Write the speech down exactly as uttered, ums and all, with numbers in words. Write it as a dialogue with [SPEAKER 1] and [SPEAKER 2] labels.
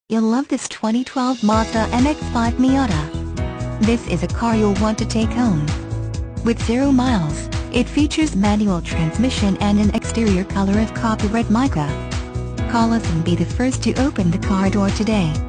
[SPEAKER 1] You'll love this twenty twelve Mazda M X five Miata. This is a car you'll want to take home. With zero miles, it features manual transmission and an exterior color of Copper Red Mica. Call us and be the first to open the car door today.